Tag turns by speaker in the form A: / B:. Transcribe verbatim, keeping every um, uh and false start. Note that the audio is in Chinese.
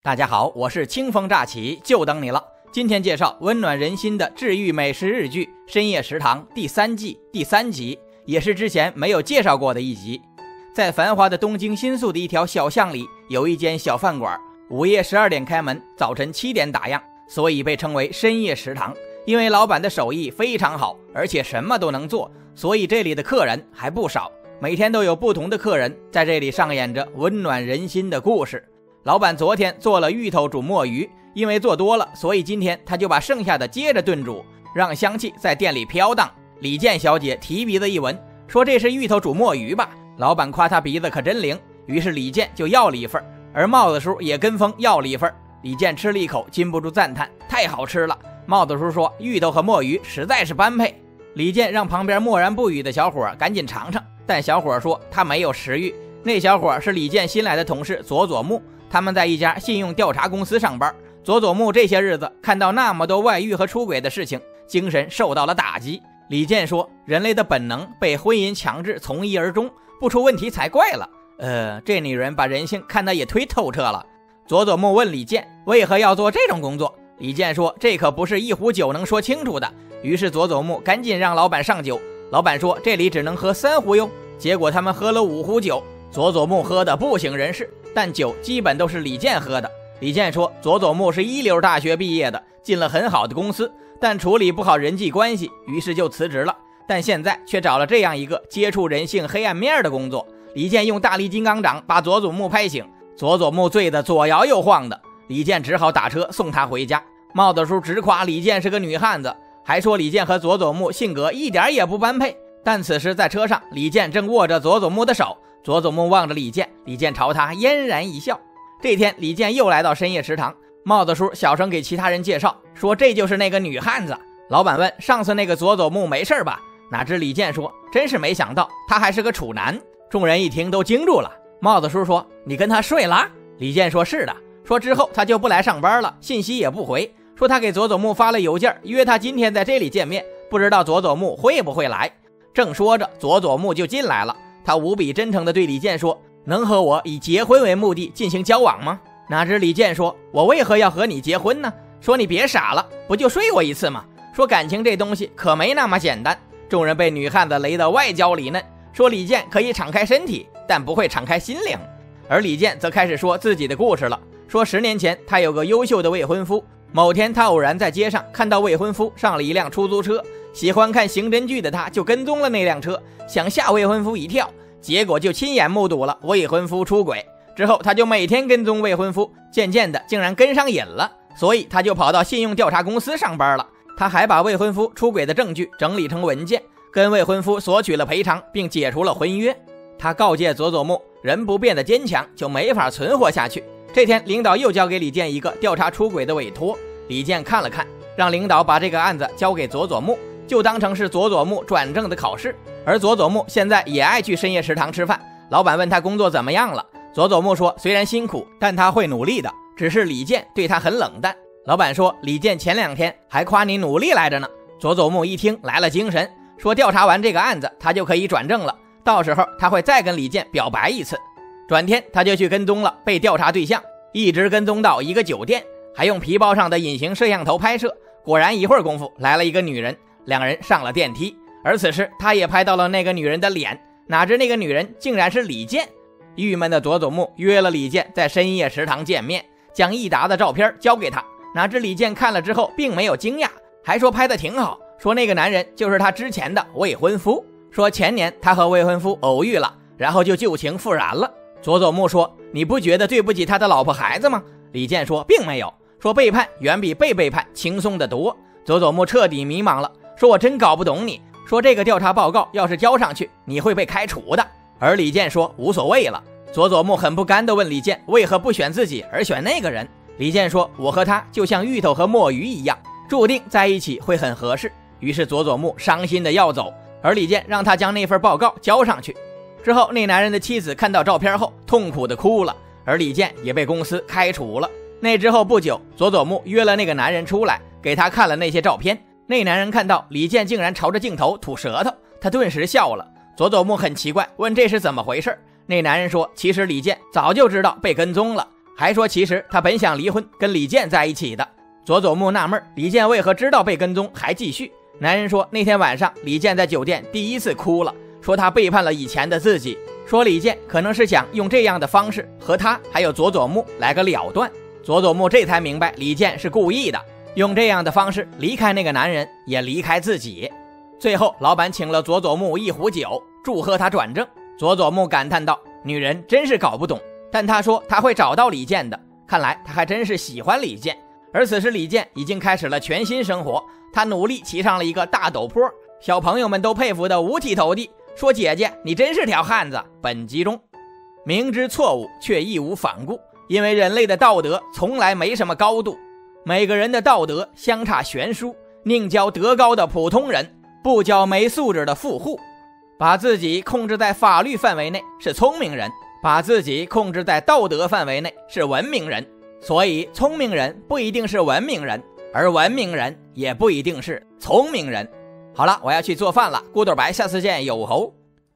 A: 大家好，我是清风乍起就等你了。今天介绍温暖人心的治愈美食日剧《深夜食堂》第三季第三集，也是之前没有介绍过的一集。在繁华的东京新宿的一条小巷里，有一间小饭馆，午夜十二点开门，早晨七点打烊，所以被称为深夜食堂。因为老板的手艺非常好，而且什么都能做，所以这里的客人还不少，每天都有不同的客人在这里上演着温暖人心的故事。老板昨天做了芋头煮墨鱼，因为做多了，所以今天他就把剩下的接着炖煮，让香气在店里飘荡。李健小姐提鼻子一闻，说这是芋头煮墨鱼吧？老板夸她鼻子可真灵，于是李健就要了一份，而帽子叔也跟风要了一份。李健吃了一口，禁不住赞叹，太好吃了。帽子叔说芋头和墨鱼实在是般配。李健让旁边默然不语的小伙赶紧尝尝，但小伙说他没有食欲。那小伙是李健新来的同事佐佐木，他们在一家信用调查公司上班。佐佐木这些日子看到那么多外遇和出轨的事情，精神受到了打击。李健说人类的本能被婚姻强制从一而终，不出问题才怪了。呃，这女人把人性看得也忒透彻了。佐佐木问李健为何要做这种工作，李健说这可不是一壶酒能说清楚的。于是佐佐木赶紧让老板上酒，老板说这里只能喝三壶哟。结果他们喝了五壶酒，佐佐木喝的不省人事，但酒基本都是李健喝的。李健说佐佐木是一流大学毕业的，进了很好的公司，但处理不好人际关系，于是就辞职了。但现在却找了这样一个接触人性黑暗面的工作。李健用大力金刚掌把佐佐木拍醒，佐佐木醉得左摇右晃的，李健只好打车送他回家。帽子叔直夸李健是个女汉子，还说李健和佐佐木性格一点也不般配。但此时在车上，李健正握着佐佐木的手，佐佐木望着李健，李健朝他嫣然一笑。这天李健又来到深夜食堂，帽子叔小声给其他人介绍，说这就是那个女汉子。老板问上次那个佐佐木没事吧？哪知李健说真是没想到他还是个处男。众人一听都惊住了。帽子叔说你跟他睡了？李健说是的，说之后他就不来上班了，信息也不回，说他给佐佐木发了邮件约他今天在这里见面，不知道佐佐木会不会来。正说着佐佐木就进来了，他无比真诚地对李健说能和我以结婚为目的进行交往吗？哪知李健说我为何要和你结婚呢？说你别傻了，不就睡我一次吗？说感情这东西可没那么简单。众人被女汉子雷得外焦里嫩，说李健可以敞开身体，但不会敞开心灵。而李健则开始说自己的故事了，说十年前他有个优秀的未婚夫，某天他偶然在街上看到未婚夫上了一辆出租车，喜欢看刑侦剧的他就跟踪了那辆车，想吓未婚夫一跳，结果就亲眼目睹了未婚夫出轨。之后他就每天跟踪未婚夫，渐渐的竟然跟上瘾了，所以他就跑到信用调查公司上班了。他还把未婚夫出轨的证据整理成文件，跟未婚夫索取了赔偿，并解除了婚约。他告诫佐佐木人不变得坚强就没法存活下去。这天领导又交给李健一个调查出轨的委托，李健看了看，让领导把这个案子交给佐佐木，就当成是佐佐木转正的考试。而佐佐木现在也爱去深夜食堂吃饭，老板问他工作怎么样了，佐佐木说虽然辛苦，但他会努力的，只是李健对他很冷淡。老板说李健前两天还夸你努力来着呢。佐佐木一听来了精神，说调查完这个案子他就可以转正了，到时候他会再跟李健表白一次。转天他就去跟踪了被调查对象，一直跟踪到一个酒店，还用皮包上的隐形摄像头拍摄。果然一会儿功夫来了一个女人，两人上了电梯，而此时他也拍到了那个女人的脸，哪知那个女人竟然是李健。郁闷的佐佐木约了李健在深夜食堂见面，将一沓的照片交给他。哪知李健看了之后并没有惊讶，还说拍得挺好，说那个男人就是他之前的未婚夫，说前年他和未婚夫偶遇了，然后就旧情复燃了。佐佐木说你不觉得对不起他的老婆孩子吗？李健说并没有，说背叛远比被背叛轻松得多。佐佐木彻底迷茫了，说我真搞不懂你，说这个调查报告要是交上去你会被开除的。而李健说无所谓了。佐佐木很不甘地问李健为何不选自己而选那个人。李健说我和他就像芋头和墨鱼一样，注定在一起会很合适。于是佐佐木伤心地要走，而李健让他将那份报告交上去。之后那男人的妻子看到照片后痛苦地哭了，而李健也被公司开除了。那之后不久，佐佐木约了那个男人出来，给他看了那些照片。那男人看到李健竟然朝着镜头吐舌头，他顿时笑了。佐佐木很奇怪，问这是怎么回事。那男人说其实李健早就知道被跟踪了， 还说其实他本想离婚跟李健在一起的。佐佐木纳闷李健为何知道被跟踪还继续。男人说那天晚上李健在酒店第一次哭了，说他背叛了以前的自己，说李健可能是想用这样的方式和他还有佐佐木来个了断。佐佐木这才明白李健是故意的，用这样的方式离开那个男人，也离开自己。最后老板请了佐佐木一壶酒，祝贺他转正。佐佐木感叹道，女人真是搞不懂，但他说他会找到李健的，看来他还真是喜欢李健。而此时李健已经开始了全新生活，他努力骑上了一个大陡坡，小朋友们都佩服得五体投地，说姐姐你真是条汉子。本集中明知错误却义无反顾，因为人类的道德从来没什么高度，每个人的道德相差悬殊，宁教德高的普通人，不教没素质的富户。把自己控制在法律范围内是聪明人，把自己控制在道德范围内是文明人。所以聪明人不一定是文明人，而文明人也不一定是聪明人。好了，我要去做饭了，咕豆白下次见，有猴。